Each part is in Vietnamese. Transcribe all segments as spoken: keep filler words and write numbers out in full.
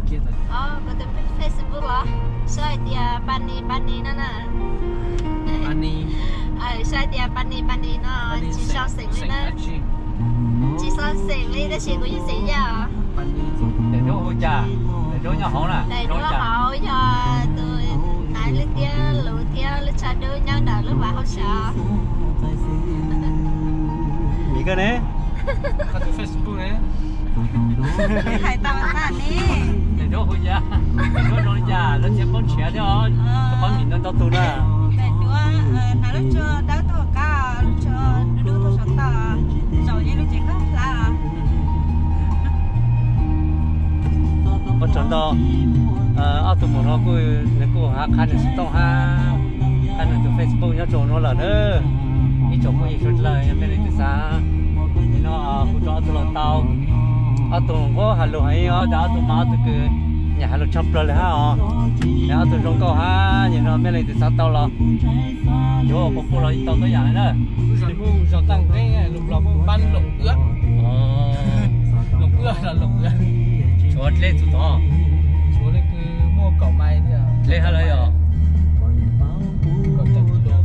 kia rồi ờ có từ Facebook đó sai thì Bani Bani nó nè Bani ờ sai thì Bani Bani nó chỉ sao xịn lên đó chỉ sao xịn lên đó chỉ có gì xịn giờ để đố hôi trà để đố nhau hổ nè để đố hổ cho tôi nãy lúc kia lũ kia lúc cha đứa nhau đợi lúc bà không sợ gì cơ đấy có từ Facebook đấy hai tao ăn nè để đố hôi trà để đố hôi trà nó sẽ bón trẻ đó có bón nhìn nó to tu nè để đố nãy lúc chưa đỡ tôi cả lúc chưa đứa tôi sống ta rồi như lúc chỉ có là có chọn đó ở tụi nó cứ nếu cứ hạ khăn được tao ha khăn được từ Facebook nhớ chọn nó là đó ý chọn có gì chút lời em bên từ xa nó cứ cho tụi tao ở tụi có hà lô hay ở đó tụi máu tụi cứ nhà hà lô chắp rồi ha ờ nhà tụi trong câu ha nhìn nó bên từ xa tao là vô phục vụ rồi tao tới nhà này đó rồi mua rồi tăng cái lục lọc ban lục ướt lục ướt là lục ướt chuột lên tụi nó chú lấy cứ mua cỏ mai đi à lên hết rồi à cỏ chặt kilo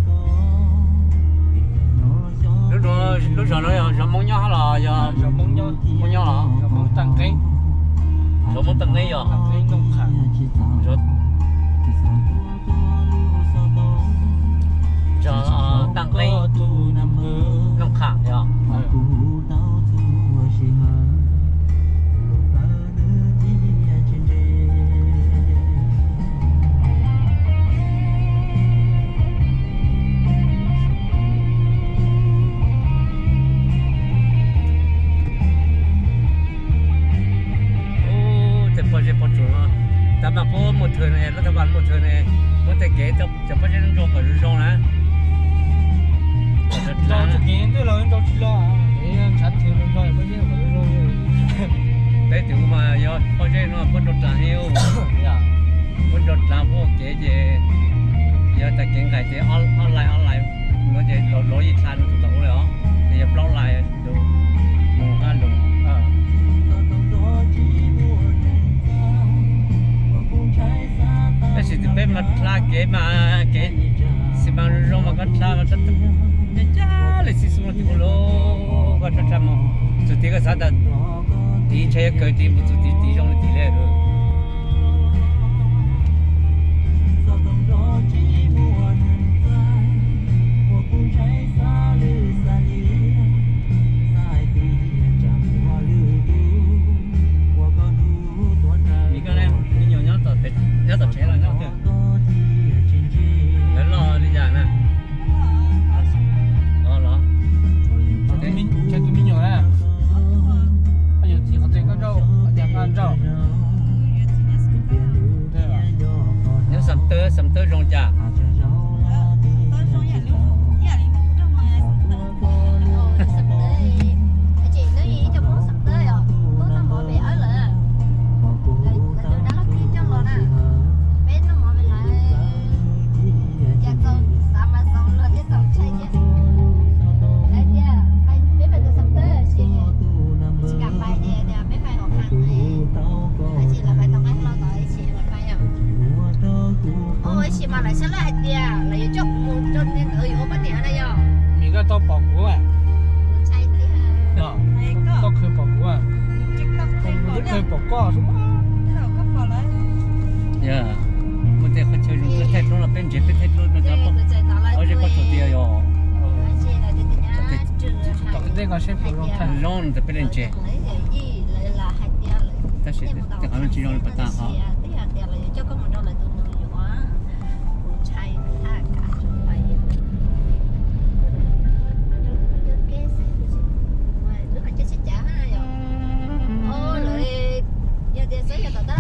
lúc đó lúc giờ nó giờ mong nhau là giờ rồi mong nhau mong nhau là rồi mong tăng cái rồi mong từng ngày giờ tăng cái nông khả rồi giờ tăng ngày nông khả giờ ta mà có một thời này nó ta bán một thời này có thể kế tập tập phát triển rong cả rong nè rồi thực hiện tôi là trong chỉ lo để sản thị rong rồi bây giờ mà rong đấy từ mà do phát triển nó có đột là heo có đột là vô kế gì giờ ta kiện cái gì online online nó chỉ lỗi lỗi gì sai nó tụt tụt rồi đó thì giờ block lại đủ một hai lần cái gì thì bên mặt là cái mà cái xí bằng rong mà cái là cái tất cái cha là xí xuống thì lô cái tất chăm rồi thì cái sao đó đi chơi cái đi một chút đi đi rong đi lên rồi mi cái này mi nhỏ nhỏ tao thấy nhỏ tao chơi là nhỏ thôi lớn lo đi nhà nè lo lo cái mình cái cái mình nhỏ này bây giờ thì họ thấy cái rau nhà ăn rau nếu sắm tới sắm tới rong chả mình cái to bỏ của à đó to khơi bỏ của à khơi bỏ co đúng không dạ một cái khó chơi luôn cái thét nó là bên chế bên thét luôn nó ra bóc ở đây có chỗ tiền rồi tổng cái cái sẽ bỏ rong thành rong thì bên chế ta sẽ thì họ chỉ rong bắt ta họ Ôi, lợi, giờ tiền sẽ giờ tao